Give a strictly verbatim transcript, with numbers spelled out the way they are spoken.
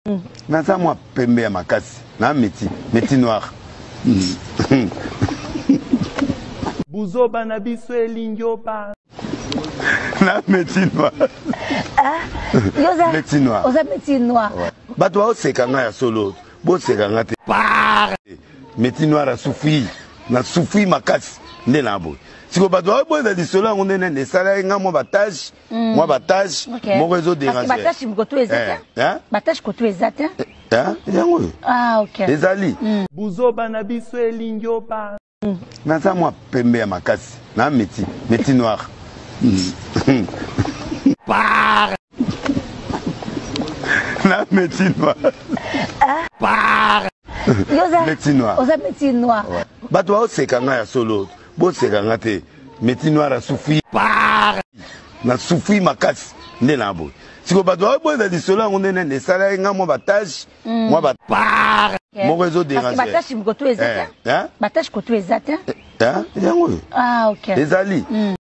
Naza moi pembe ya makasi na meti meti noir. Buzoba na biso elingiopa na meti noir. Ah, yoza meti noir. Oza meti noir. Bato wa oseka nga ya solo. Bo seka nga te. Meti noir a souffri. Na souffri makasi nde na boy. Siko bato wa boy da lisolo ngo nene ne sala nga mo batage, mo batage, mo réseau déranger. Batage mkoto ezata. Hein? Batage koto ezata. Hein? Yango. Ah, OK. Ezali. Buzoba na biso elingiopa Naza moi pembe ya makasi na meti meti noir. Na meti noir. Yoza meti noir. Oza meti noir. Bato wa oseka nga ya solo. Bo seka nga te. Meti noir a souffri. Na souffri makasi nde na boy. Siko bato wa boy da lisolo ngo nene ne sala nga mo batage, mo ba mo réseau déranger. Batage mkoto ezata. Hein? Batage koto ezata. Hein? Yango. Ah, OK. Ezali.